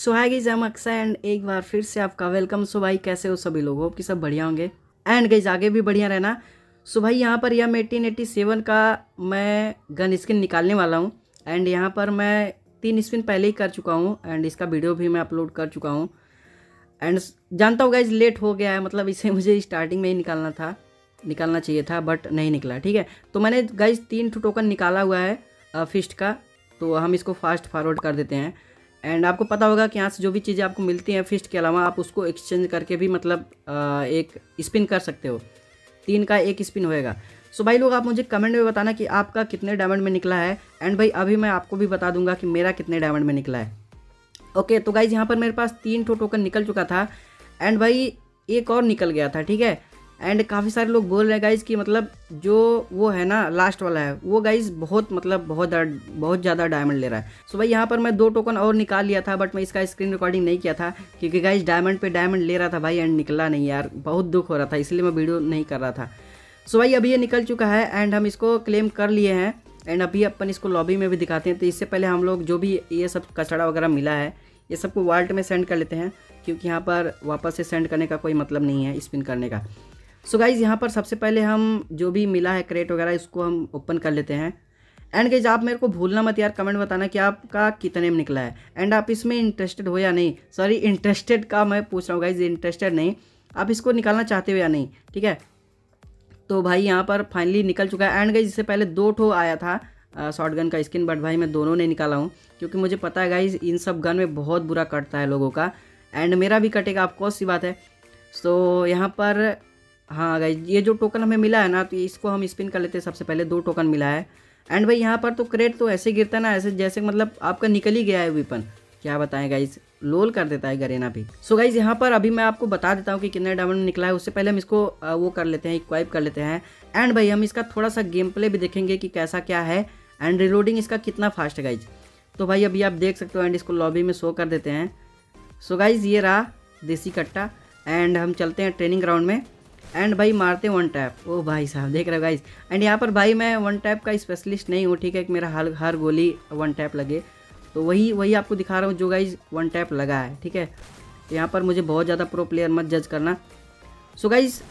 So hi guys, I'm Akshay and एक बार फिर से आपका वेलकम। सो भाई कैसे हो सभी लोग, होप कि सब बढ़िया होंगे एंड गाइस आगे भी बढ़िया रहना। सो भाई यहाँ पर यह 1887 का मैं गन स्किन निकालने वाला हूँ एंड यहाँ पर मैं 3 स्पिन पहले ही कर चुका हूँ एंड इसका वीडियो भी मैं अपलोड कर चुका हूँ एंड जानता हूँ गाइस लेट हो गया है, मतलब इसे मुझे स्टार्टिंग में ही निकालना चाहिए था बट नहीं निकला। ठीक है, तो मैंने गाइस 3 टोकन निकाला हुआ है फिस्ट का, तो हम इसको फास्ट फॉरवर्ड कर देते हैं एंड आपको पता होगा कि यहाँ से जो भी चीज़ें आपको मिलती हैं फिस्ट के अलावा आप उसको एक्सचेंज करके भी मतलब एक स्पिन कर सकते हो। 3 का 1 स्पिन होएगा। सो भाई लोग आप मुझे कमेंट में बताना कि आपका कितने डायमंड में निकला है एंड भाई अभी मैं आपको भी बता दूंगा कि मेरा कितने डायमंड में निकला है। ओके, तो गाइज यहाँ पर मेरे पास 3 टोकन निकल चुका था एंड भाई एक और निकल गया था। ठीक है, एंड काफ़ी सारे लोग बोल रहे हैं गाइज कि मतलब जो वो है ना लास्ट वाला है वो गाइज बहुत ज़्यादा डायमंड ले रहा है। सो भाई यहाँ पर मैं 2 टोकन और निकाल लिया था बट मैं इसका स्क्रीन रिकॉर्डिंग नहीं किया था क्योंकि गाइज डायमंड पे डायमंड ले रहा था भाई एंड निकला नहीं यार, बहुत दुख हो रहा था, इसलिए मैं वीडियो नहीं कर रहा था। सो भाई अभी ये निकल चुका है एंड हम इसको क्लेम कर लिए हैं एंड अभी अपन इसको लॉबी में भी दिखाते हैं। तो इससे पहले हम लोग जो भी ये सब कचड़ा वगैरह मिला है ये सबको वॉल्ट में सेंड कर लेते हैं क्योंकि यहाँ पर वापस से सेंड करने का कोई मतलब नहीं है स्पिन करने का। सो गाइज़ यहाँ पर सबसे पहले हम जो भी मिला है क्रेट वगैरह इसको हम ओपन कर लेते हैं एंड गाइज़ आप मेरे को भूलना मत यार, कमेंट बताना कि आपका कितने में निकला है एंड आप इसमें इंटरेस्टेड हो या नहीं। सॉरी, इंटरेस्टेड का मैं पूछ रहा हूँ गाइज़, इंटरेस्टेड नहीं, आप इसको निकालना चाहते हो या नहीं। ठीक है, तो भाई यहाँ पर फाइनली निकल चुका है एंड गाइज़ इससे पहले 2 ठो आया था शॉर्ट गन का स्किन बट भाई मैं दोनों नहीं निकाला हूँ क्योंकि मुझे पता है गाइज़ इन सब गन में बहुत बुरा कटता है लोगों का एंड मेरा भी कटेगा, आपको सी बात है। सो यहाँ पर हाँ गाइज ये जो टोकन हमें मिला है ना तो इसको हम स्पिन कर लेते हैं। सबसे पहले 2 टोकन मिला है एंड भाई यहाँ पर तो क्रेट तो ऐसे गिरता है ना, ऐसे जैसे मतलब आपका निकल ही गया है वेपन, क्या बताएं गाइज, लोल कर देता है गरेना भी। सो गाइज यहाँ पर अभी मैं आपको बता देता हूँ कि कितने डायमंड निकला है, उससे पहले हम इसको वो कर लेते हैं, इक्वाइप कर लेते हैं एंड भाई हम इसका थोड़ा सा गेम प्ले भी देखेंगे कि कैसा क्या है एंड रिलोडिंग इसका कितना फास्ट है गाइज। तो भाई अभी आप देख सकते हो एंड इसको लॉबी में शो कर देते हैं। सो गाइज ये रहा देसी कट्टा एंड हम चलते हैं ट्रेनिंग ग्राउंड में एंड भाई मारते हैं 1 टैप। ओ भाई साहब देख रहे हो गाइस, एंड यहाँ पर भाई मैं 1 टैप का स्पेशलिस्ट नहीं हूँ। ठीक है, कि मेरा हर गोली 1 टैप लगे, तो वही आपको दिखा रहा हूँ जो गाइस 1 टैप लगा है। ठीक है, तो यहाँ पर मुझे बहुत ज़्यादा प्रो प्लेयर मत जज करना। सो गाइस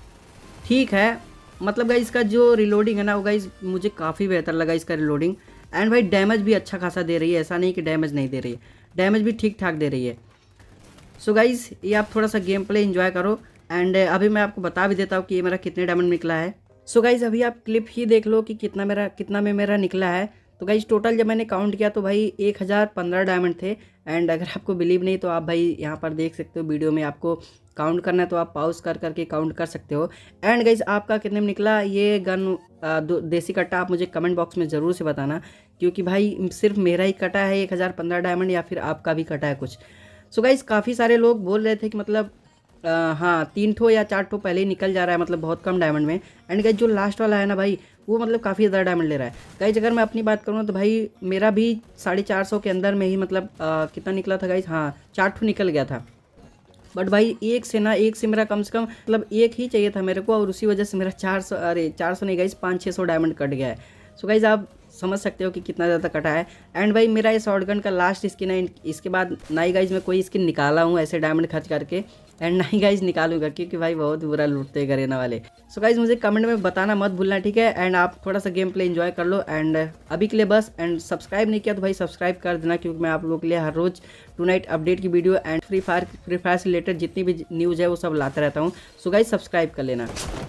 ठीक है, मतलब गाइस इसका जो रिलोडिंग है ना वो गाइस मुझे काफ़ी बेहतर लगा इसका रिलोडिंग एंड भाई डैमेज भी अच्छा खासा दे रही है, ऐसा नहीं कि डैमेज नहीं दे रही है, डैमेज भी ठीक ठाक दे रही है। सो गाइस ये आप थोड़ा सा गेम प्ले एंजॉय करो एंड अभी मैं आपको बता भी देता हूँ कि ये मेरा कितने डायमंड निकला है। सो गाइज अभी आप क्लिप ही देख लो कि कितना में मेरा निकला है। तो गाइज टोटल जब मैंने काउंट किया तो भाई 1015 डायमंड थे एंड अगर आपको बिलीव नहीं तो आप भाई यहाँ पर देख सकते हो वीडियो में, आपको काउंट करना है तो आप पॉज करके काउंट कर सकते हो। एंड गाइज आपका कितने में निकला ये गन देसी कट्टा आप मुझे कमेंट बॉक्स में ज़रूर से बताना क्योंकि भाई सिर्फ मेरा ही कटा है 1015 डायमंड या फिर आपका भी कटा है कुछ। सो गाइज काफ़ी सारे लोग बोल रहे थे कि मतलब हाँ 3 ठो या 4 ठो पहले ही निकल जा रहा है, मतलब बहुत कम डायमंड में एंड गाइज जो लास्ट वाला है ना भाई वो मतलब काफ़ी ज़्यादा डायमंड ले रहा है। गाइज अगर मैं अपनी बात करूँ तो भाई मेरा भी 450 के अंदर में ही मतलब कितना निकला था गाइज, हाँ 4 ठो निकल गया था बट भाई एक से मेरा कम से कम मतलब 1 ही चाहिए था मेरे को और उसी वजह से मेरा 400 नहीं गाइज 500-600 डायमंड कट गया है। सो गाइज आप समझ सकते हो कि कितना ज़्यादा कटा है एंड भाई मेरा ये शॉर्ट गन का लास्ट स्किन है, इसके बाद ना ही गाइज मैं कोई स्किन निकाला हूँ ऐसे डायमंड खर्च करके एंड ना ही गाइज निकालूंगा क्योंकि भाई बहुत बुरा लूटते हैं गरेना वाले। सो गाइज मुझे कमेंट में बताना मत भूलना, ठीक है, एंड आप थोड़ा सा गेम प्ले एंजॉय कर लो एंड अभी के लिए बस। एंड सब्सक्राइब नहीं किया तो भाई सब्सक्राइब कर देना क्योंकि मैं आप लोगों के लिए हर रोज़ टुनाइट अपडेट की वीडियो एंड फ्री फायर से रिलेटेड जितनी भी न्यूज़ है वो सब लाता रहता हूँ। सो गाइज सब्सक्राइब कर लेना।